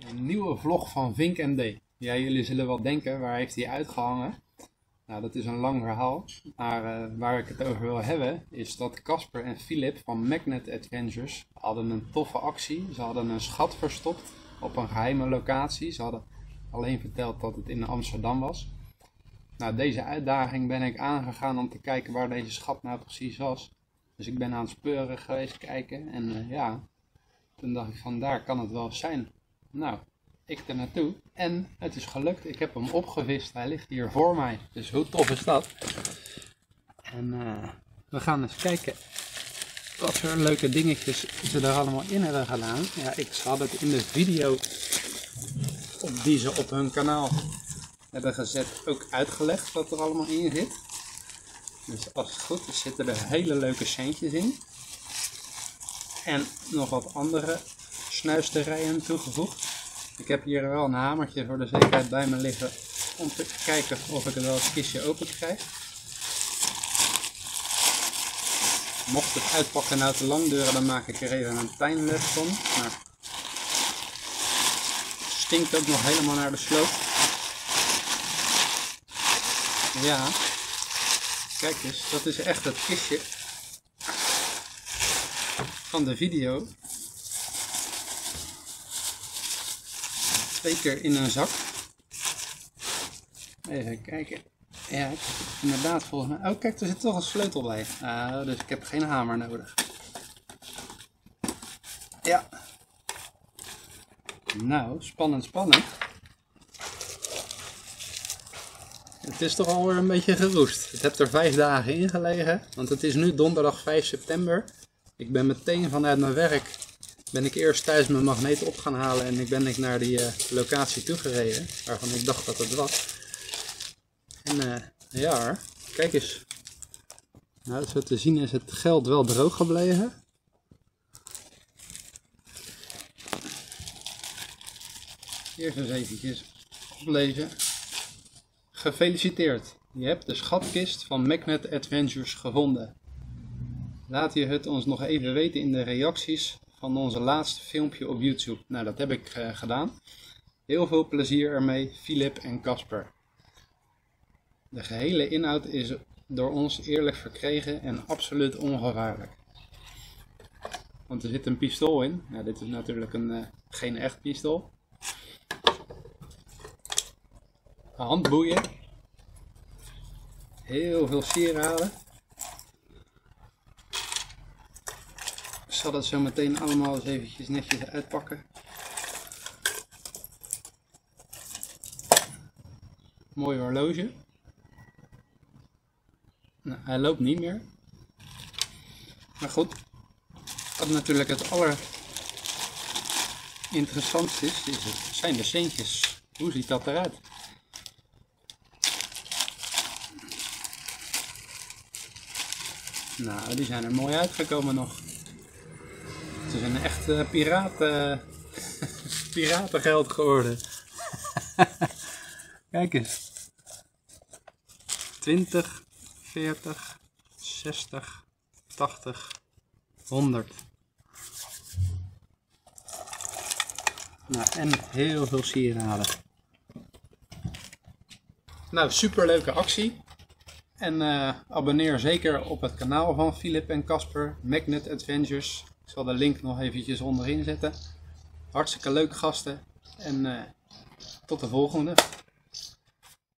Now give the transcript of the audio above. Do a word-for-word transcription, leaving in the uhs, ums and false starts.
een nieuwe vlog van Vink M D. Ja, jullie zullen wel denken, waar heeft hij uitgehangen? Nou, dat is een lang verhaal, maar uh, waar ik het over wil hebben is dat Casper en Philip van Magnet Adventures hadden een toffe actie. Ze hadden een schat verstopt op een geheime locatie. Ze hadden alleen verteld dat het in Amsterdam was. Nou, deze uitdaging ben ik aangegaan om te kijken waar deze schat nou precies was. Dus ik ben aan het speuren geweest, kijken en uh, ja, toen dacht ik van daar kan het wel zijn. Nou, ik er naartoe en het is gelukt. Ik heb hem opgevist. Hij ligt hier voor mij. Dus hoe tof is dat? En uh, we gaan eens kijken wat voor leuke dingetjes ze er allemaal in hebben gedaan. Ja, ik had het in de video op die ze op hun kanaal hebben gezet ook uitgelegd wat er allemaal in zit. Dus als het goed is zitten er hele leuke centjes in. En nog wat andere snuisterijen toegevoegd. Ik heb hier wel een hamertje voor de zekerheid bij me liggen om te kijken of ik er wel het kistje open krijg. Mocht het uitpakken nou te lang duren, dan maak ik er even een timelapse van. Maar het stinkt ook nog helemaal naar de sloot. Ja, kijk eens, dat is echt het kistje van de video. Twee keer in een zak. Even kijken. Ja, ik heb het inderdaad volgens mij. Oh kijk, er zit toch een sleutel bij. Uh, dus ik heb geen hamer nodig. Ja. Nou, spannend, spannend. Het is toch alweer een beetje geroest. Het heeft er vijf dagen in gelegen. Want het is nu donderdag vijf september. Ik ben meteen vanuit mijn werk. Ben ik eerst thuis mijn magneet op gaan halen en ik ben ik naar die uh, locatie toegereden, waarvan ik dacht dat het was. En uh, ja hoor, kijk eens. Nou, zo te zien is het geld wel droog gebleven. Eerst eens eventjes oplezen. Gefeliciteerd, je hebt de schatkist van Magnet Adventures gevonden. Laat je het ons nog even weten in de reacties van onze laatste filmpje op YouTube. Nou, dat heb ik uh, gedaan. Heel veel plezier ermee, Philip en Casper. De gehele inhoud is door ons eerlijk verkregen en absoluut ongevaarlijk. Want er zit een pistool in. Nou, dit is natuurlijk een, uh, geen echt pistool. Handboeien. Heel veel sieraden. Ik zal dat zo meteen allemaal eens eventjes netjes uitpakken. Mooi horloge. Nou, hij loopt niet meer. Maar goed, wat natuurlijk het allerinteressantste is, is het, zijn de centjes. Hoe ziet dat eruit? Nou, die zijn er mooi uitgekomen nog. Het is een echt uh, piraten, piratengeld geworden. Kijk eens. twintig, veertig, zestig, tachtig, honderd. Nou, en heel veel sieraden. Nou, super leuke actie. En uh, abonneer zeker op het kanaal van Philip en Casper, Magnet Adventures. Ik zal de link nog eventjes onderin zetten. Hartstikke leuke gasten en uh, tot de volgende.